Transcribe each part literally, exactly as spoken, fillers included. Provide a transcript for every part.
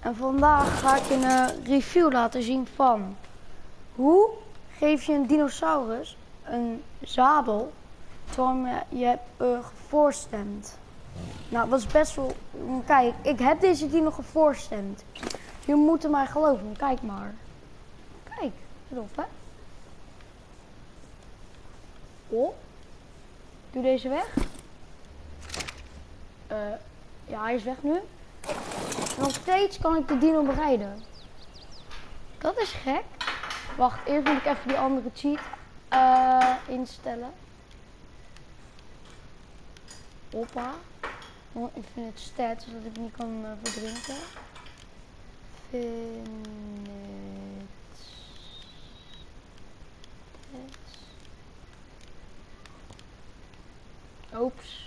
En vandaag ga ik je een review laten zien van hoe geef je een dinosaurus een zadel terwijl je hebt uh, gevoorstemt. Nou, dat is best wel... Kijk, ik heb deze dino gevoorstemt. Je moet er maar geloven, kijk maar. Kijk, tof hè? Oh, doe deze weg. Uh, ja, hij is weg nu. En nog steeds kan ik de dino bereiden. Dat is gek. Wacht, eerst moet ik even die andere cheat uh, instellen. Hoppa. Infinite stats, zodat ik niet kan uh, verdrinken. Infinite stats. Oeps.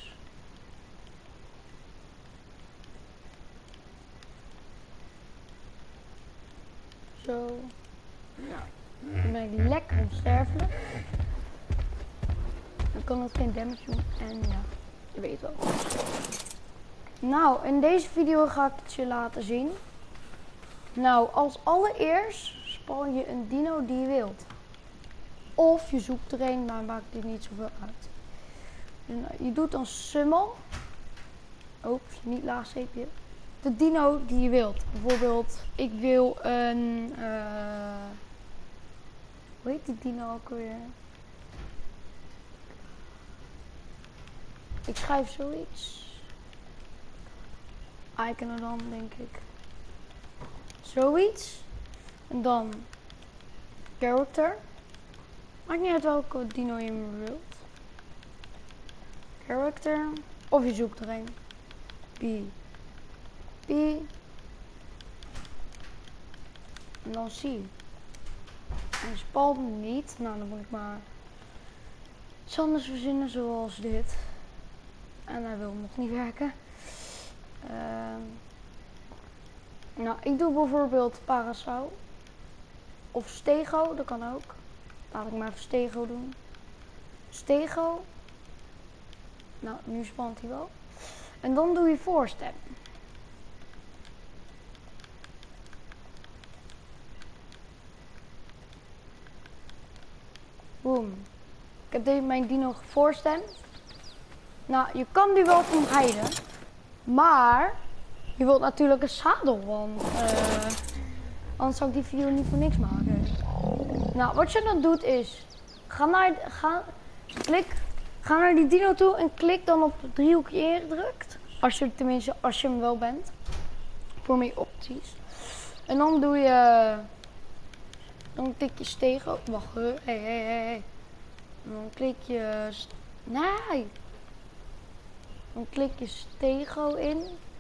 Zo. Nou, dan ben ik lekker onsterfelijk. Dan kan het geen damage doen. En ja, je weet wel. Nou, in deze video ga ik het je laten zien. Nou, als allereerst span je een dino die je wilt. Of je zoekt er een, maar maakt dit niet zoveel uit. Je doet dan summel. Oeps, niet laagstreepje. De dino die je wilt. Bijvoorbeeld, ik wil een... Uh, hoe heet die dino ook weer? Ik schrijf zoiets. Iconodon, denk ik. Zoiets. En dan character. Maakt niet uit welke dino je wilt. Character. Of je zoekt er een. B. B. En dan C. En spalm niet. Nou, dan moet ik maar iets anders verzinnen zoals dit. En hij wil nog niet werken. Uh, nou, ik doe bijvoorbeeld Parasaur. Of Stego, dat kan ook. Laat ik maar even Stego doen. Stego. Nou, nu spant hij wel. En dan doe je voorstem. Boom. Ik heb deze, mijn dino gevoorstemd. Nou, je kan die wel omrijden. Maar je wilt natuurlijk een zadel. Want uh, anders zou ik die video niet voor niks maken. Nou, wat je dan doet is... Ga naar, ga, klik, ga naar die dino toe en klik dan op het driehoekje ingedrukt. Als je tenminste, als je hem wel bent. Voor meer opties. En dan doe je... Dan klik je stego. Wacht, hé, hé, hé. En dan klik je... Nee. Dan klik je stego in.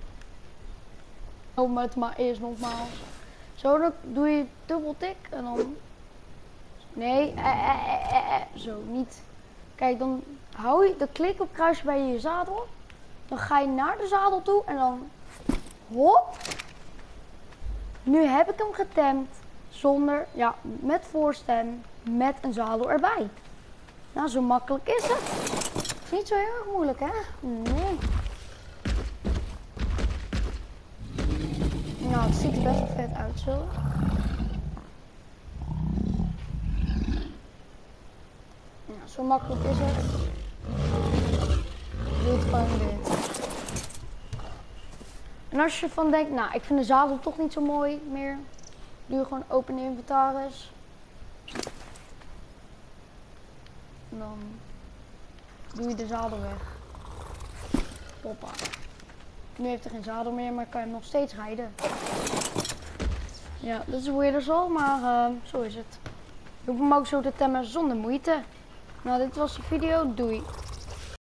Oh, met maar eerst nogmaals. Zo, dan doe je dubbeltik en dan... Nee, eh, eh, eh, eh, eh. Zo, niet. Kijk, dan hou je, dan klik op kruisje bij je zadel. Dan ga je naar de zadel toe en dan... Hop. Nu heb ik hem getemd. Zonder, ja, met voorstem, met een zadel erbij. Nou, zo makkelijk is het. Niet zo heel erg moeilijk, hè? Nee. Nou, het ziet er best wel vet uit, zo. Nou, zo makkelijk is het. Doe het gewoon dit. En als je van denkt, nou, ik vind de zadel toch niet zo mooi meer. Doe je gewoon open inventaris. En dan doe je de zadel weg. Hoppa. Nu heeft hij geen zadel meer, maar kan je hem nog steeds rijden. Ja, dat is weird als al, maar uh, zo is het. Je hoeft hem ook zo te temmen zonder moeite. Nou, dit was de video. Doei.